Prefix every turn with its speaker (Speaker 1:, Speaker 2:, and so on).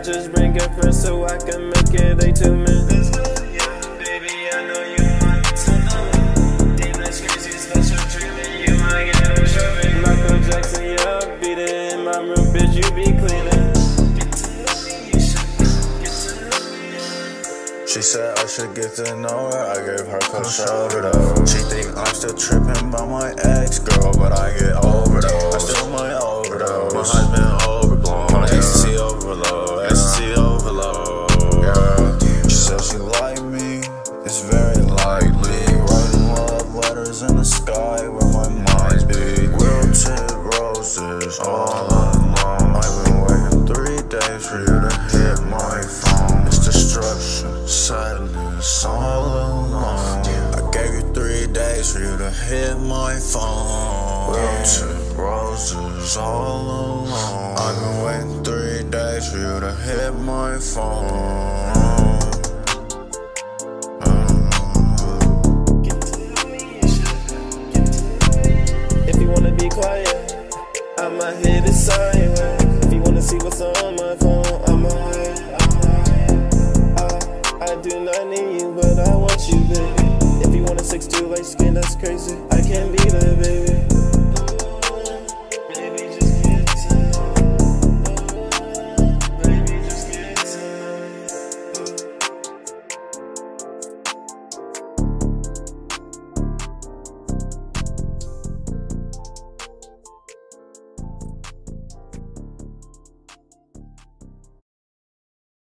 Speaker 1: just bring it first so I can make it a 2 minutes. Baby, I know you want to know. Damn, that's crazy, special treatment, you might get a trophy. Michael Jackson, yeah, I beat it in my room, bitch, you be cleaning.
Speaker 2: She said I should get to know her, I gave her cold shoulder though. She think I'm still tripping by my ex-girl, but I get overdose. I still might overdose. My heart's been overblown. Ecstasy overload, ecstasy overload. Yeah. She said she like me, it's very likely. Writing love letters in the sky where my mind be. Wilted roses all alone. I've been waiting 3 days for you to hit my phone. It's destruction, sadness all alone. I gave you 3 days for you to hit my phone. Wilted roses all alone. I've been waiting 3 days for you to hit my phone.
Speaker 1: If you wanna be quiet, I'ma hit it sideways. If you wanna see what's on my phone, I'ma hide. I do not need you, but I want you, baby. If you want a 6'2" light skin, that's crazy. I can't be there, baby.